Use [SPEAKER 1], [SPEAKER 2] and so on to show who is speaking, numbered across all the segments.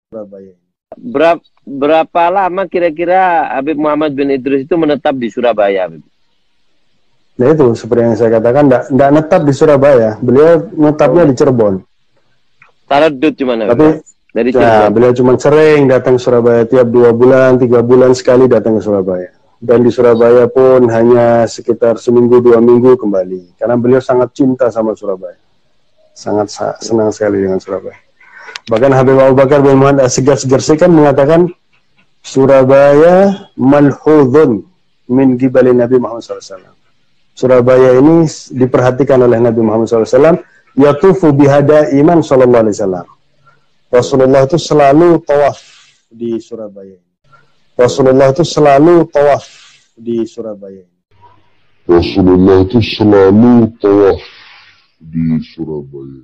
[SPEAKER 1] Surabaya.
[SPEAKER 2] Berapa lama kira-kira Habib Muhammad bin Idris itu menetap di Surabaya, Habib?
[SPEAKER 1] Nah itu seperti yang saya katakan, enggak netap di Surabaya, beliau netapnya di Cirebon.
[SPEAKER 2] Taradud cuma,
[SPEAKER 1] Tapi
[SPEAKER 2] dari
[SPEAKER 1] ya,
[SPEAKER 2] Cirebon.
[SPEAKER 1] beliau cuma sering datang ke Surabaya, tiap 2 bulan, 3 bulan sekali datang ke Surabaya. Dan di Surabaya pun hanya sekitar seminggu 2 minggu kembali, karena beliau sangat cinta sama Surabaya, sangat senang sekali dengan Surabaya. Bahkan Habib Abu Bakar bin Muhammad As-Sigaf kan mengatakan Surabaya malhudun min gibali Nabi Muhammad SAW. Surabaya ini diperhatikan oleh Nabi Muhammad SAW. Yatufu bihada iman sallallahu alaihi wasallam. Rasulullah itu selalu tawaf di Surabaya. Rasulullah itu selalu tawaf di Surabaya.
[SPEAKER 3] Rasulullah itu selalu tawaf di Surabaya.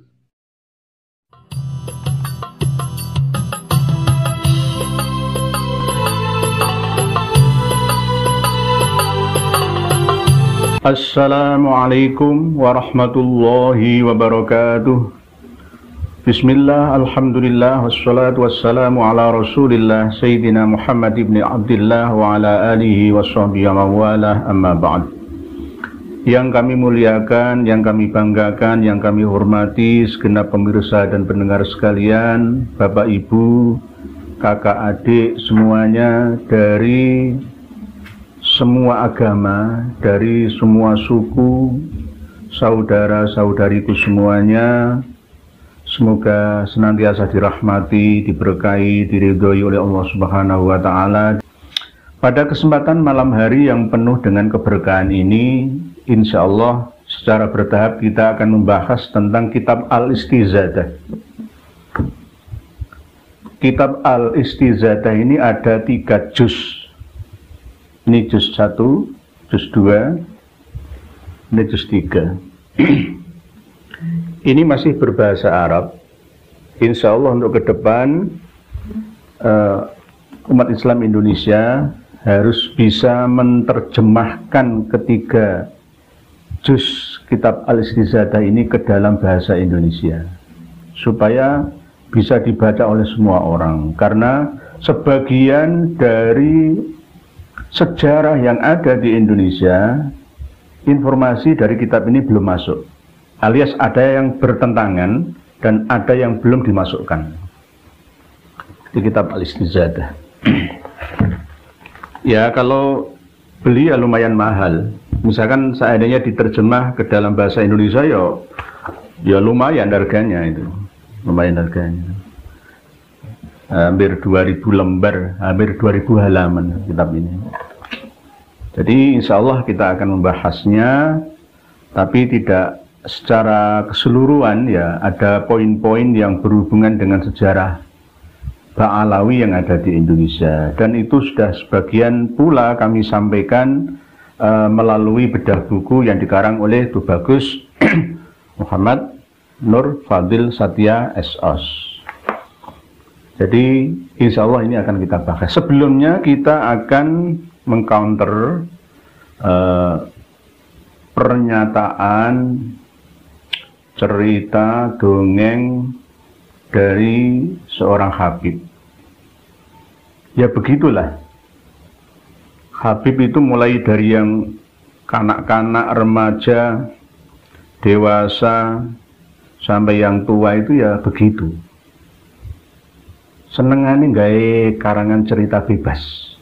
[SPEAKER 4] Assalamualaikum warahmatullahi wabarakatuh. Bismillah, alhamdulillah, wassalatu wassalamu ala rasulillah Sayyidina Muhammad ibn Abdullah wa ala alihi wa sahbihi wa mawalah, amma ba'd. Yang kami muliakan, yang kami banggakan, yang kami hormati segenap pemirsa dan pendengar sekalian, Bapak Ibu, kakak adik semuanya, dari semua agama, dari semua suku, saudara-saudariku semuanya, semoga senantiasa dirahmati, diberkahi, diridhoi oleh Allah Subhanahu wa Ta'ala. Pada kesempatan malam hari yang penuh dengan keberkahan ini, insya Allah secara bertahap kita akan membahas tentang kitab Al-Istizadah. Kitab Al-Istizadah ini ada 3 juz. Ini juz 1, juz 2, ini juz 3. Ini masih berbahasa Arab. Insya Allah untuk ke depan umat Islam Indonesia harus bisa menerjemahkan ketiga juz kitab Al-Istizadah ini ke dalam bahasa Indonesia, supaya bisa dibaca oleh semua orang. Karena sebagian dari sejarah yang ada di Indonesia, informasi dari kitab ini belum masuk, alias ada yang bertentangan dan ada yang belum dimasukkan di kitab Al-Istizadah. Ya, kalau beli ya lumayan mahal. Misalkan seandainya diterjemah ke dalam bahasa Indonesia, ya lumayan harganya itu, lumayan harganya. Hampir 2000 lembar, hampir 2000 halaman kitab ini. Jadi insya Allah kita akan membahasnya, tapi tidak secara keseluruhan ya, ada poin-poin yang berhubungan dengan sejarah Ba'alawi yang ada di Indonesia. Dan itu sudah sebagian pula kami sampaikan melalui bedah buku yang dikarang oleh Tubagus Muhammad Nur Fadil Satya S.Os. Jadi insya Allah ini akan kita bahas. Sebelumnya kita akan mengcounter pernyataan, cerita, dongeng dari seorang Habib. Ya begitulah. Habib itu mulai dari yang kanak-kanak, remaja, dewasa, sampai yang tua itu ya begitu. Senengane gawe karangan cerita bebas.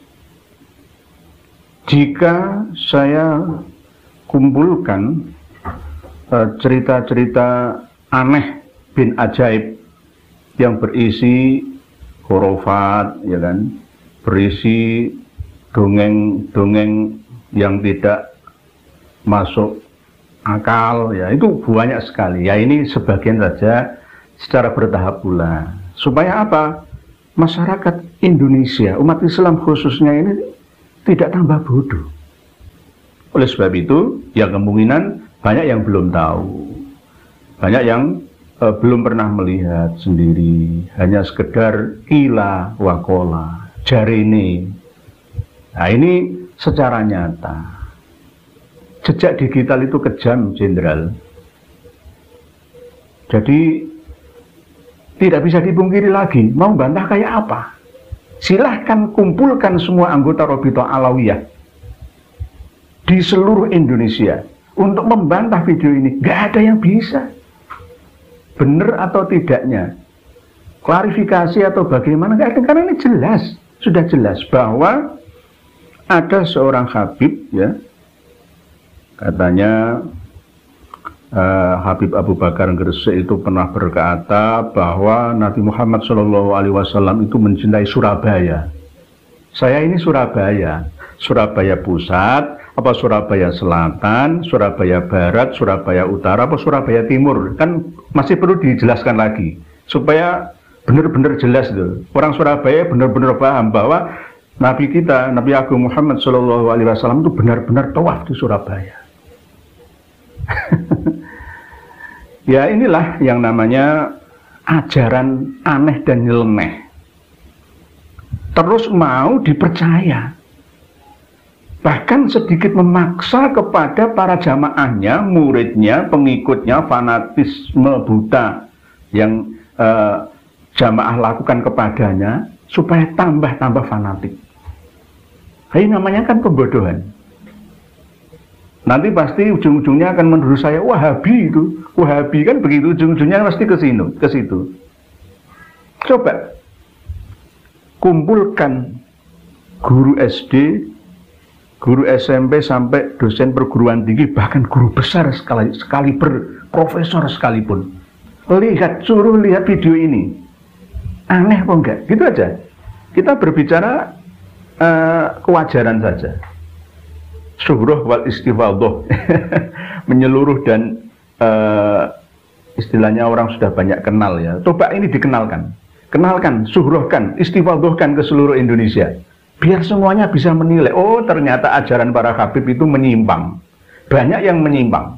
[SPEAKER 4] Jika saya kumpulkan cerita-cerita aneh bin ajaib yang berisi khurafat, ya kan, berisi dongeng-dongeng yang tidak masuk akal, ya itu banyak sekali. Ya ini sebagian saja secara bertahap pula. Supaya apa? Masyarakat Indonesia, umat Islam khususnya ini tidak tambah bodoh. Oleh sebab itu, ya kemungkinan banyak yang belum tahu, banyak yang belum pernah melihat sendiri, hanya sekedar kila wakola, jarine. Nah ini secara nyata. Jejak digital itu kejam, Jenderal. Jadi Tidak bisa dipungkiri lagi, mau bantah kayak apa? Silahkan kumpulkan semua anggota Rabithah Alawiyah di seluruh Indonesia untuk membantah video ini. Gak ada yang bisa. Benar atau tidaknya, klarifikasi atau bagaimana, gak ada, karena ini jelas, sudah jelas bahwa ada seorang Habib, ya, katanya Habib Abu Bakar Gresik itu pernah berkata bahwa Nabi Muhammad SAW itu mencintai Surabaya. Saya ini Surabaya, Surabaya Pusat, apa Surabaya Selatan, Surabaya Barat, Surabaya Utara, apa Surabaya Timur, kan masih perlu dijelaskan lagi supaya benar-benar jelas itu. Orang Surabaya benar-benar paham bahwa Nabi kita, Nabi Agung Muhammad SAW itu benar-benar tawaf di Surabaya. Ya, inilah yang namanya ajaran aneh dan nyeleneh. Terus mau dipercaya. Bahkan sedikit memaksa kepada para jamaahnya, muridnya, pengikutnya, fanatisme buta yang jamaah lakukan kepadanya supaya tambah-tambah fanatik. Ini namanya kan pembodohan. Nanti pasti ujung-ujungnya akan menuduh saya Wahabi itu. Wahabi kan begitu, ujung-ujungnya pasti ke situ. Coba kumpulkan guru SD, guru SMP sampai dosen perguruan tinggi, bahkan guru besar sekaliber profesor sekalipun. Suruh lihat video ini. Aneh apa enggak? Gitu aja. Kita berbicara kewajaran saja. Syuhroh wal istifadhoh, menyeluruh dan istilahnya orang sudah banyak kenal ya. Coba ini dikenalkan, syuhrohkan, istifadhohkan ke seluruh Indonesia, biar semuanya bisa menilai. Oh, ternyata ajaran para Habib itu menyimpang, banyak yang menyimpang.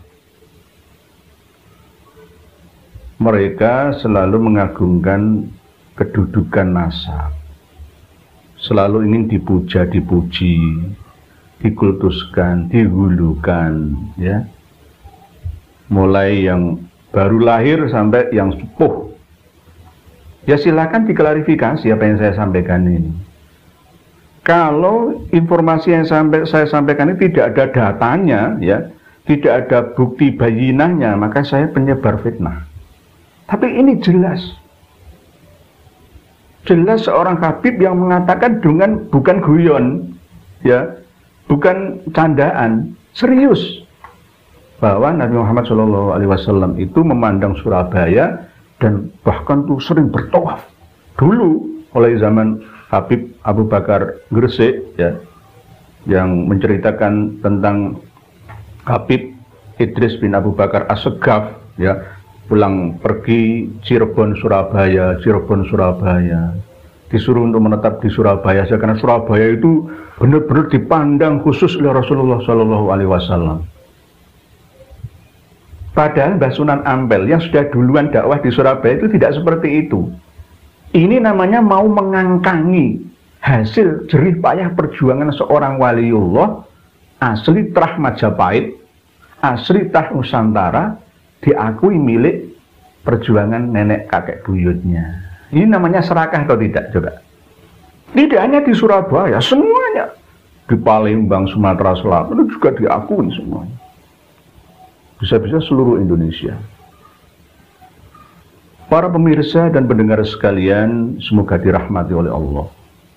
[SPEAKER 4] Mereka selalu mengagungkan kedudukan nasab, selalu ingin dipuji, dikultuskan, dihulukan, ya. Mulai yang baru lahir sampai yang sepuh. Ya silakan diklarifikasi apa yang saya sampaikan ini. Kalau informasi yang saya sampaikan ini tidak ada datanya, ya, tidak ada bukti bayinahnya, maka saya penyebar fitnah. Tapi ini jelas seorang Habib yang mengatakan dengan bukan guyon, ya, bukan candaan, serius, bahwa Nabi Muhammad SAW itu memandang Surabaya dan bahkan tuh sering bertawaf dulu oleh zaman Habib Abu Bakar Gresik, ya, yang menceritakan tentang Habib Idris bin Abu Bakar As-Segaf, ya, pulang pergi Cirebon Surabaya, disuruh untuk menetap di Surabaya karena Surabaya itu benar-benar dipandang khusus oleh Rasulullah SAW. Padahal Mbah Sunan Ampel yang sudah duluan dakwah di Surabaya itu tidak seperti itu. Ini namanya mau mengangkangi hasil jerih payah perjuangan seorang waliullah asli Trah Majapahit, asli Trah Nusantara, diakui milik perjuangan nenek kakek buyutnya. Ini namanya serakah atau tidak, coba? Tidak hanya di Surabaya, semuanya. Di Palembang, Sumatera Selatan itu juga diakui semuanya. Bisa-bisa seluruh Indonesia. Para pemirsa dan pendengar sekalian, semoga dirahmati oleh Allah.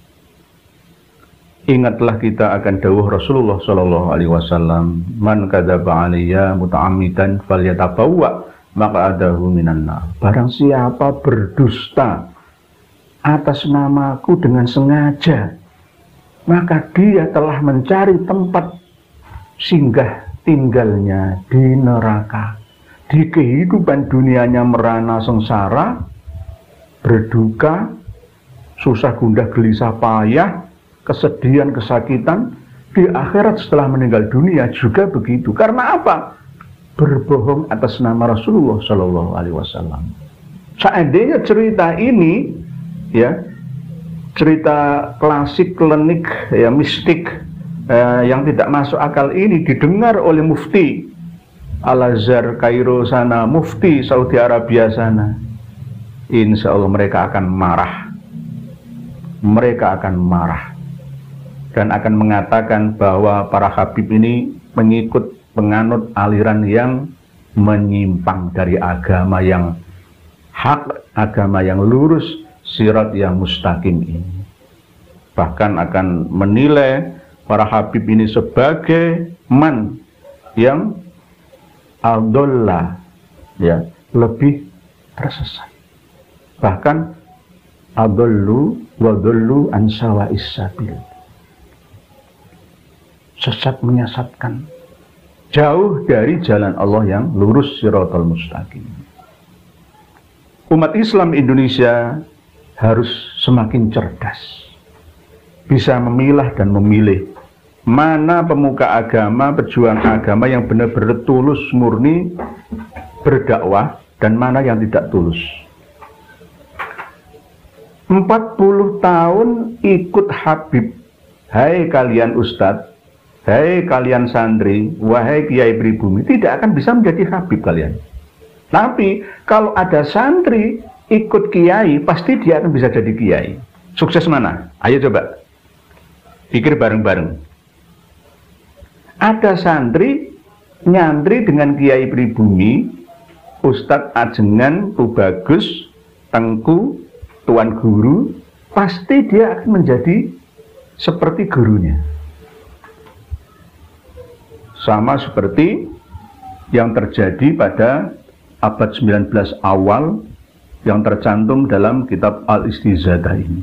[SPEAKER 4] Ingatlah kita akan dawuh Rasulullah SAW, man kadzaba alayya muta'ammidan falyatabawwa maq'adahu minan nar. Barang siapa berdusta atas namaku dengan sengaja, maka dia telah mencari tempat singgah tinggalnya di neraka. Di kehidupan dunianya merana sengsara, berduka, susah gundah gelisah payah, kesedihan, kesakitan. Di akhirat setelah meninggal dunia juga begitu. Karena apa? Berbohong atas nama Rasulullah SAW. Seandainya cerita ini, ya, cerita klasik, klinik, ya, mistik, yang tidak masuk akal ini didengar oleh mufti Al-Azhar Kairo sana, mufti Saudi Arabia sana, insya Allah mereka akan marah. Mereka akan marah dan akan mengatakan bahwa para habib ini mengikut penganut aliran yang menyimpang dari agama yang hak, agama yang lurus, sirat yang mustaqim ini. Bahkan akan menilai para habib ini sebagai man yang adalla, ya, lebih tersesat. Bahkan adallu wa dallu an sawa'is sabil. Sesat menyesatkan, jauh dari jalan Allah yang lurus, siratal mustaqim. Umat Islam Indonesia harus semakin cerdas, bisa memilah dan memilih mana pemuka agama, pejuang agama yang benar-benar tulus murni berdakwah dan mana yang tidak tulus. 40 tahun ikut Habib, hai kalian ustadz, hai kalian santri, wahai kiai pribumi, tidak akan bisa menjadi Habib kalian. Tapi kalau ada santri ikut kiai, pasti dia akan bisa jadi kiai. Sukses mana? Ayo coba pikir bareng-bareng. Ada santri nyantri dengan kiai pribumi, Ustadz Ajengan, Tubagus, Tengku, Tuan Guru, pasti dia akan menjadi seperti gurunya. Sama seperti yang terjadi pada abad 19 awal yang tercantum dalam kitab Al-Istizadah ini.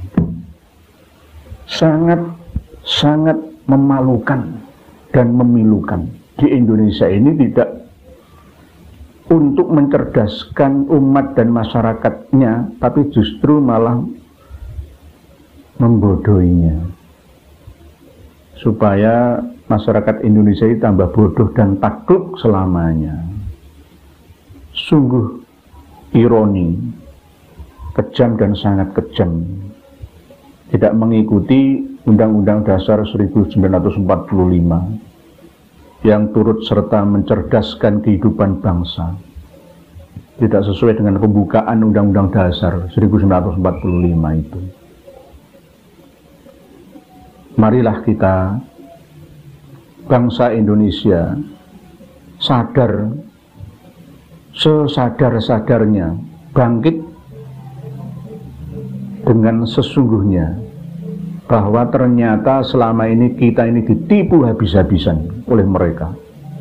[SPEAKER 4] Sangat memalukan dan memilukan. Di Indonesia ini tidak untuk mencerdaskan umat dan masyarakatnya, tapi justru malah membodohinya, supaya masyarakat Indonesia ini tambah bodoh dan takluk selamanya. Sungguh ironi, kejam dan sangat kejam, tidak mengikuti Undang-Undang Dasar 1945 yang turut serta mencerdaskan kehidupan bangsa, tidak sesuai dengan pembukaan Undang-Undang Dasar 1945 itu. Marilah kita, bangsa Indonesia, sadar, sesadar-sadarnya, bangkit dengan sesungguhnya, bahwa ternyata selama ini kita ini ditipu habis-habisan oleh mereka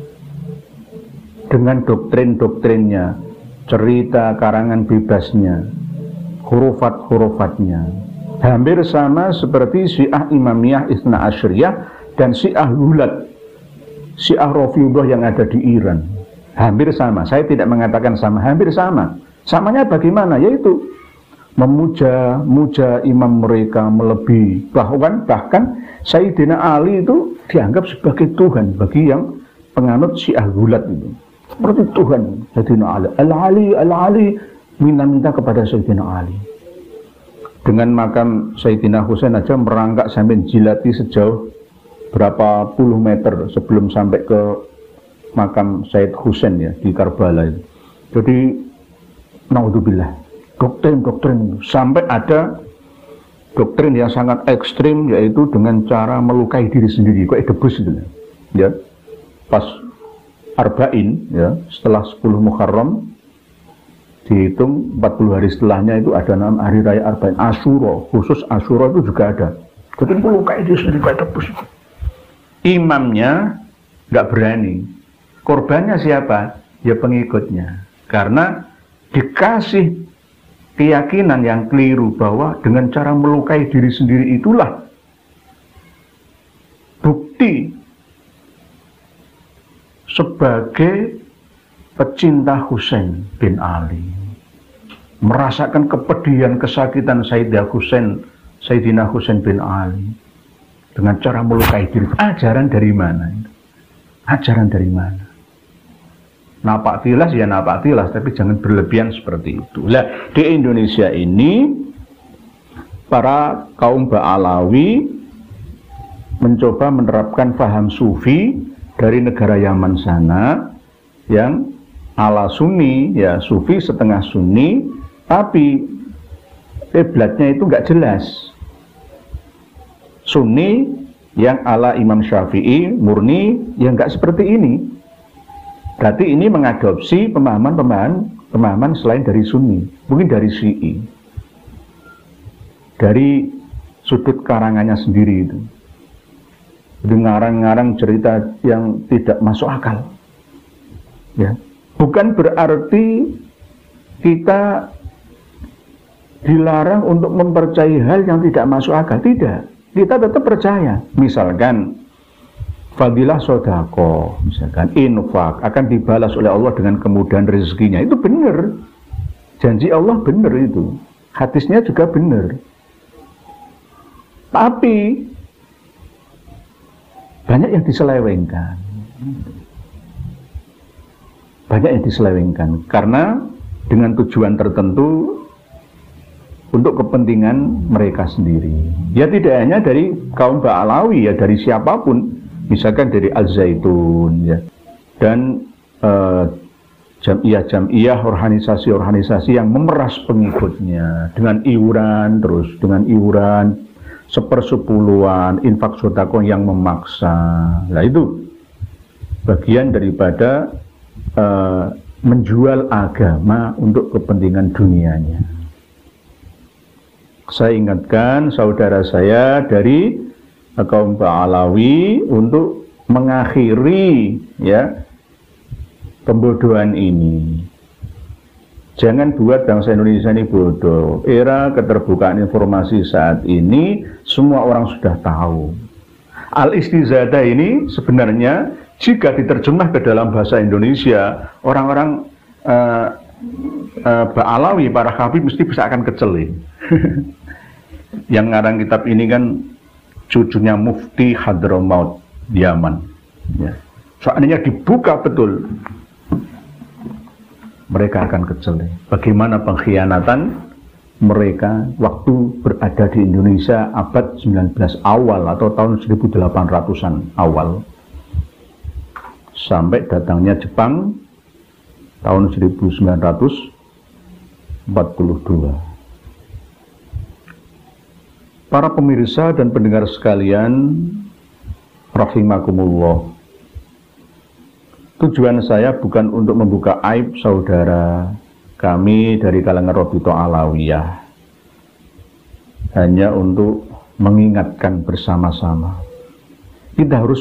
[SPEAKER 4] dengan doktrin-doktrinnya, cerita karangan bebasnya, hurufat-hurufatnya, hampir sama seperti Syiah Imamiyah Itsna Asyariyah dan Syiah Hulat, Syiah Rafidhah yang ada di Iran. Hampir sama, saya tidak mengatakan sama, hampir sama. Samanya bagaimana? Yaitu memuja imam mereka melebihi, bahkan Sayyidina Ali itu dianggap sebagai Tuhan bagi yang penganut Syiah Hulat itu, seperti Tuhan. Sayyidina Ali, Al-Ali, minta kepada Sayyidina Ali. Dengan makam Sayyidina Husain aja merangkak sampai jilati sejauh berapa puluh meter sebelum sampai ke makam Sayyid Husain ya di Karbala itu. Jadi naudzubillah, doktrin sampai ada doktrin yang sangat ekstrim, yaitu dengan cara melukai diri sendiri, kayak debus itu ya. Pas Arba'in ya, setelah 10 Muharram dihitung 40 hari setelahnya itu ada hari raya Arba'in, Asyura, khusus Asyura itu juga ada. Jadi melukai diri sendiri kayak debus. Imamnya nggak berani. Korbannya siapa? Ya pengikutnya. Karena dikasih keyakinan yang keliru bahwa dengan cara melukai diri sendiri itulah bukti sebagai pecinta Husain bin Ali, merasakan kepedihan kesakitan Sayyidina Husain bin Ali dengan cara melukai diri. Ajaran dari mana? Ajaran dari mana? Napak tilas ya napak tilas, tapi jangan berlebihan seperti itu. Lah di Indonesia ini para kaum Ba'alawi mencoba menerapkan paham sufi dari negara Yaman sana yang ala Sunni, ya sufi setengah Sunni, Tapi kiblatnya itu nggak jelas. Sunni yang ala Imam Syafi'i murni yang nggak seperti ini. Berarti ini mengadopsi pemahaman selain dari Sunni, mungkin dari Syi'i, dari sudut karangannya sendiri itu. Ngarang-ngarang cerita yang tidak masuk akal. Ya, bukan berarti kita dilarang untuk mempercayai hal yang tidak masuk akal, tidak. Kita tetap percaya. Misalkan fadilah sodako, misalkan infak akan dibalas oleh Allah dengan kemudahan rezekinya, itu benar. Janji Allah benar itu. Hadisnya juga benar. Tapi banyak yang diselewengkan. Banyak yang diselewengkan karena dengan tujuan tertentu untuk kepentingan mereka sendiri. Ya tidak hanya dari kaum Ba'alawi, ya dari siapapun, misalkan dari Al-Zaitun, ya, dan jamiah-jamiah, organisasi-organisasi yang memeras pengikutnya dengan iuran, terus dengan iuran sepersepuluhan, infak sedekah yang memaksa. Nah itu bagian daripada menjual agama untuk kepentingan dunianya. Saya ingatkan saudara saya dari kaum Ba'alawi untuk mengakhiri ya pembodohan ini. Jangan buat bangsa Indonesia ini bodoh. Era keterbukaan informasi saat ini semua orang sudah tahu. Al-istizadah ini sebenarnya jika diterjemah ke dalam bahasa Indonesia, orang-orang Ba'alawi, para habib mesti bisa akan kecele. Yang ngarang kitab ini kan cucunya Mufti Hadramaut Yaman. Ya. Soalnya dibuka betul, mereka akan kecele. Bagaimana pengkhianatan mereka waktu berada di Indonesia abad 19 awal atau tahun 1800-an awal sampai datangnya Jepang tahun 1942. Para pemirsa dan pendengar sekalian rahimakumullah, tujuan saya bukan untuk membuka aib saudara kami dari kalangan Rabithah Alawiyah, hanya untuk mengingatkan bersama-sama kita harus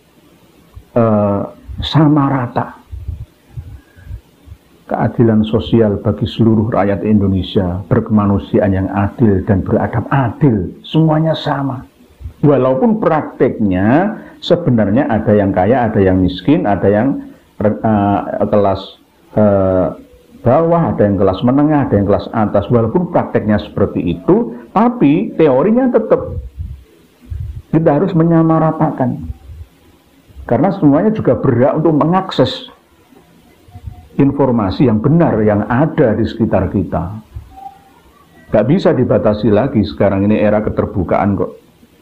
[SPEAKER 4] sama rata keadilan sosial bagi seluruh rakyat Indonesia, berkemanusiaan yang adil dan beradab adil, semuanya sama. Walaupun prakteknya sebenarnya ada yang kaya, ada yang miskin, ada yang kelas bawah, ada yang kelas menengah, ada yang kelas atas. Walaupun prakteknya seperti itu, tapi teorinya tetap kita harus menyamaratakan. Karena semuanya juga berhak untuk mengakses informasi yang benar yang ada di sekitar kita. Gak bisa dibatasi lagi, sekarang ini era keterbukaan kok.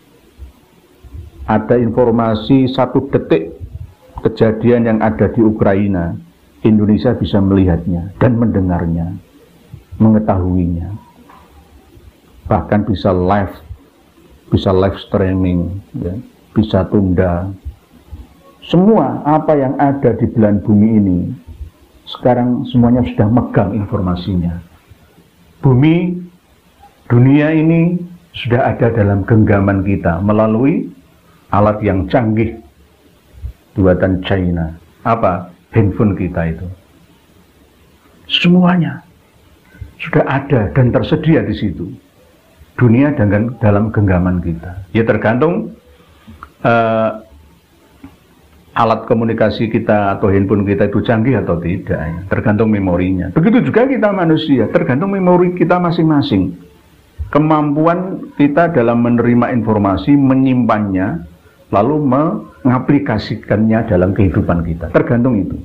[SPEAKER 4] Ada informasi 1 detik kejadian yang ada di Ukraina, Indonesia bisa melihatnya dan mendengarnya, mengetahuinya. Bahkan bisa live streaming, ya, bisa tunda. Semua apa yang ada di belahan bumi ini sekarang semuanya sudah megang informasinya. Bumi, dunia ini sudah ada dalam genggaman kita melalui alat yang canggih buatan China. Apa? Handphone kita itu. Semuanya sudah ada dan tersedia di situ. Dunia dalam genggaman kita. Ya tergantung alat komunikasi kita atau handphone kita itu canggih atau tidak, ya. Tergantung memorinya. Begitu juga kita manusia, tergantung memori kita masing-masing. Kemampuan kita dalam menerima informasi, menyimpannya, lalu mengaplikasikannya dalam kehidupan kita. Tergantung itu.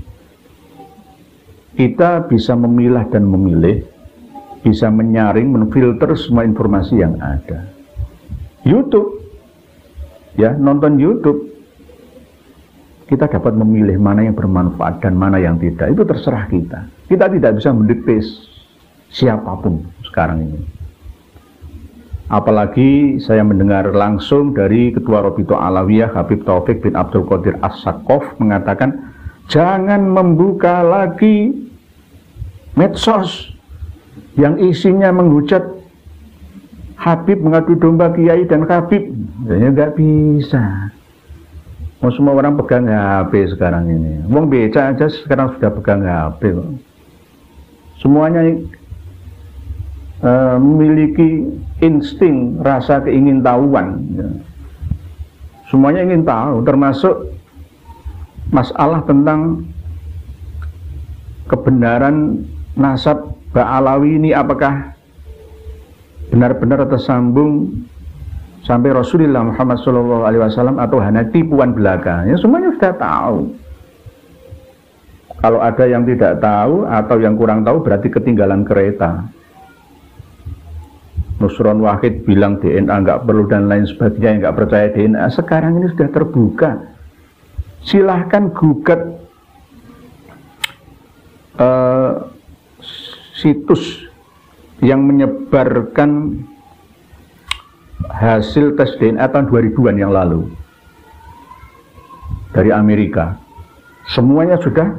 [SPEAKER 4] Kita bisa memilah dan memilih, bisa menyaring, menfilter semua informasi yang ada. YouTube, ya, nonton YouTube, kita dapat memilih mana yang bermanfaat dan mana yang tidak. Itu terserah kita. Kita tidak bisa mendikte siapapun sekarang ini. Apalagi saya mendengar langsung dari Ketua Robito Alawiyah Habib Taufik bin Abdul Qadir As-Saqqaf mengatakan, jangan membuka lagi medsos yang isinya menghujat Habib, mengadu domba Kiai dan Habib. Ya nggak bisa. Mau semua orang pegang HP sekarang ini. Wong beca aja sekarang sudah pegang HP. Semuanya memiliki insting rasa keingintahuan. Ya. Semuanya ingin tahu, termasuk masalah tentang kebenaran nasab Ba'alawi ini apakah benar-benar tersambung sampai Rasulullah Muhammad SAW atau hanya tipuan belaka. Ya, semuanya sudah tahu. Kalau ada yang tidak tahu atau yang kurang tahu berarti ketinggalan kereta. Nusron Wahid bilang DNA nggak perlu dan lain sebagainya, nggak percaya DNA. Sekarang ini sudah terbuka. Silahkan gugat situs yang menyebarkan hasil tes DNA tahun 2000-an yang lalu dari Amerika. Semuanya sudah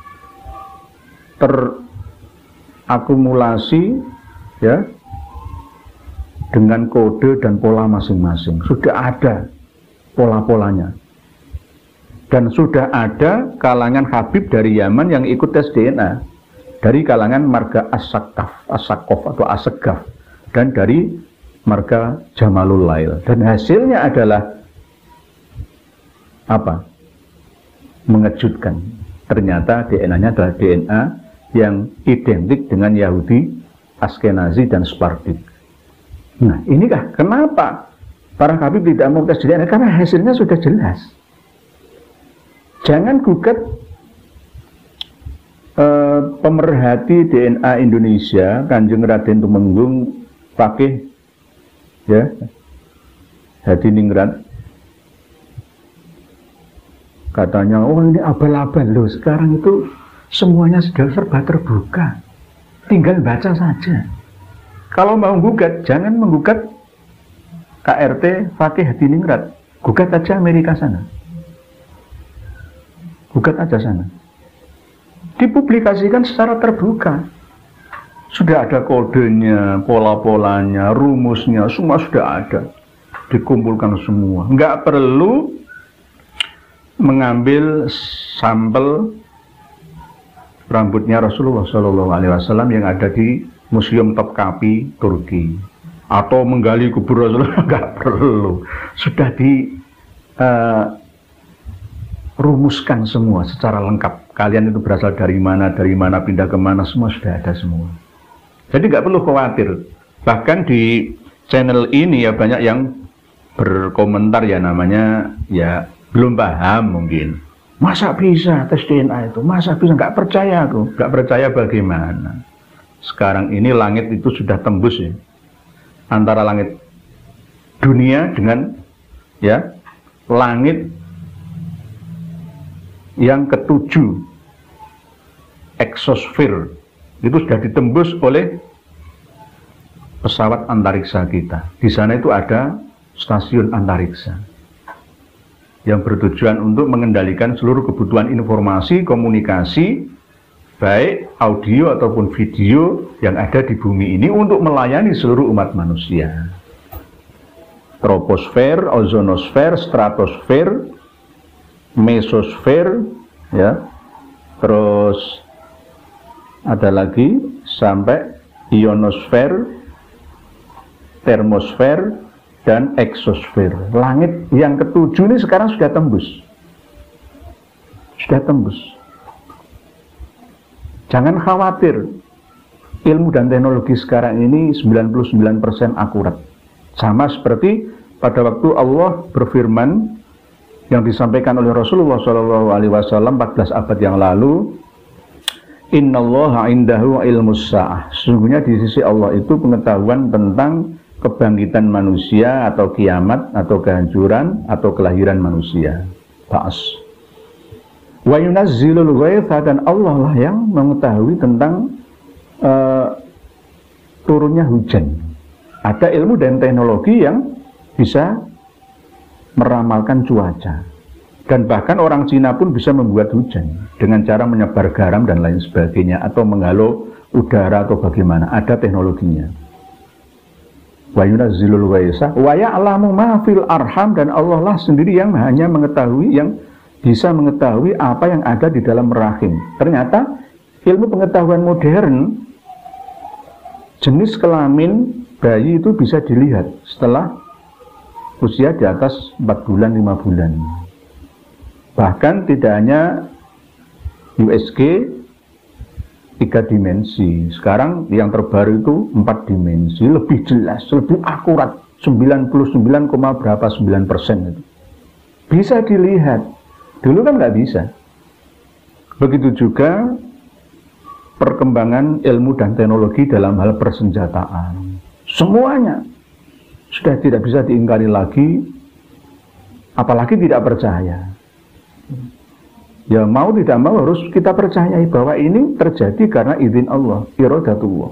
[SPEAKER 4] terakumulasi ya dengan kode dan pola masing-masing. Sudah ada pola-polanya. Dan sudah ada kalangan Habib dari Yaman yang ikut tes DNA. Dari kalangan marga As-Saqqaf atau As-Saqqaf. Dan dari marga Jamalul Lail. Dan hasilnya adalah apa? Mengejutkan. Ternyata DNA-nya adalah DNA yang identik dengan Yahudi, Askenazi, dan Sephardic. Nah, inikah kenapa para Habib tidak mau tes DNA? Karena hasilnya sudah jelas. Jangan gugat pemerhati DNA Indonesia, Kanjeng Raden Tumenggung Fakih ya, Hadiningrat. Katanya, oh ini abal-abal loh, sekarang itu semuanya sudah serba terbuka. Tinggal baca saja. Kalau mau gugat, jangan menggugat KRT Fakih Hadiningrat. Gugat aja Amerika sana. Gugat aja sana. Dipublikasikan secara terbuka. Sudah ada kodenya, pola-polanya, rumusnya, semua sudah ada. Dikumpulkan semua. Nggak perlu mengambil sampel rambutnya Rasulullah SAW yang ada di Museum Topkapi Turki, atau menggali kubur Rasulullah. Nggak perlu. Sudah rumuskan semua secara lengkap. Kalian itu berasal dari mana, pindah ke mana, semua sudah ada semua. Jadi nggak perlu khawatir. Bahkan di channel ini ya banyak yang berkomentar ya, namanya ya belum paham mungkin. Masa bisa tes DNA itu? Masa bisa? Nggak percaya aku. Nggak percaya bagaimana? Sekarang ini langit itu sudah tembus ya. Antara langit dunia dengan ya langit yang ketujuh, eksosfer, itu sudah ditembus oleh pesawat antariksa kita. Di sana itu ada stasiun antariksa yang bertujuan untuk mengendalikan seluruh kebutuhan informasi, komunikasi, baik audio ataupun video yang ada di bumi ini untuk melayani seluruh umat manusia. Troposfer, ozonosfer, stratosfer, mesosfer, ya, terus ada lagi sampai ionosfer, termosfer, dan eksosfer. Langit yang ketujuh ini sekarang sudah tembus. Sudah tembus. Jangan khawatir. Ilmu dan teknologi sekarang ini 99% akurat. Sama seperti pada waktu Allah berfirman yang disampaikan oleh Rasulullah SAW 14 abad yang lalu, Innallaha indahu ilmus sa'ah. Sesungguhnya di sisi Allah itu pengetahuan tentang kebangkitan manusia atau kiamat atau kehancuran atau kelahiran manusia. Ba's. Wa yunazzilul ghaitha, dan Allah lah yang mengetahui tentang turunnya hujan. Ada ilmu dan teknologi yang bisa meramalkan cuaca. Dan bahkan orang Cina pun bisa membuat hujan dengan cara menyebar garam dan lain sebagainya, atau menghalau udara atau bagaimana. Ada teknologinya. Wa yunazzilul ghaitsa wa ya'lamu ma fil arham, dan Allah lah sendiri yang hanya mengetahui, yang bisa mengetahui apa yang ada di dalam rahim. Ternyata ilmu pengetahuan modern, jenis kelamin bayi itu bisa dilihat setelah usia di atas 4 bulan, 5 bulan. Bahkan tidak hanya USG 3 dimensi, sekarang yang terbaru itu 4 dimensi, lebih jelas, lebih akurat, 99,9% itu bisa dilihat. Dulu kan nggak bisa. Begitu juga perkembangan ilmu dan teknologi dalam hal persenjataan, semuanya sudah tidak bisa diingkari lagi, apalagi tidak percaya. Ya mau tidak mau harus kita percayai bahwa ini terjadi karena izin Allah, iradatullah.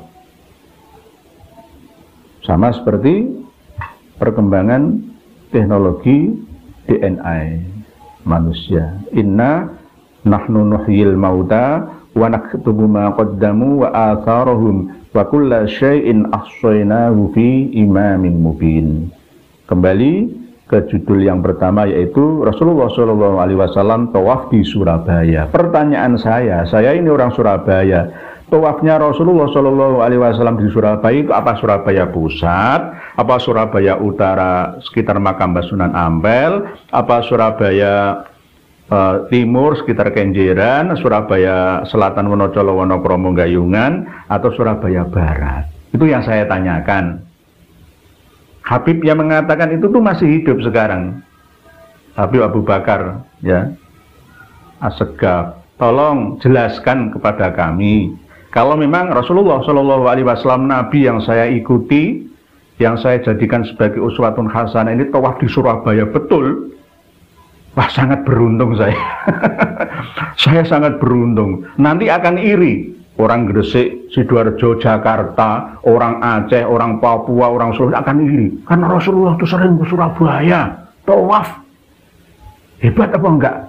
[SPEAKER 4] Sama seperti perkembangan teknologi DNA manusia. Inna nahnu nuhyil mauta wa naktubu ma qaddamu wa atharahum wa kulla syai'in ahsaynahu fi imamin mubin. Kembali ke judul yang pertama, yaitu Rasulullah SAW tawaf di Surabaya. Pertanyaan saya ini orang Surabaya, tawafnya Rasulullah SAW di Surabaya itu apa Surabaya Pusat, apa Surabaya Utara sekitar Makam Sunan Ampel, apa Surabaya Timur sekitar Kenjeran, Surabaya Selatan Wonocolo Wonokromo Gayungan, atau Surabaya Barat? Itu yang saya tanyakan. Habib yang mengatakan itu tuh masih hidup sekarang, Habib Abu Bakar, ya, Assegaf. Tolong jelaskan kepada kami, kalau memang Rasulullah SAW Nabi yang saya ikuti, yang saya jadikan sebagai uswatun hasanah, ini tawaf di Surabaya betul, wah sangat beruntung saya. Saya sangat beruntung. Nanti akan iri orang Gresik, Sidoarjo, Jakarta, orang Aceh, orang Papua, orang Sulawesi akan iri karena Rasulullah itu sering ke Surabaya tawaf. Hebat apa enggak?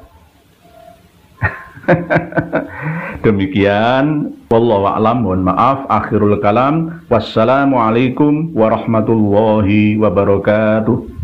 [SPEAKER 4] Demikian, wallahu a'lam, mohon maaf, akhirul kalam, wassalamualaikum warahmatullahi wabarakatuh.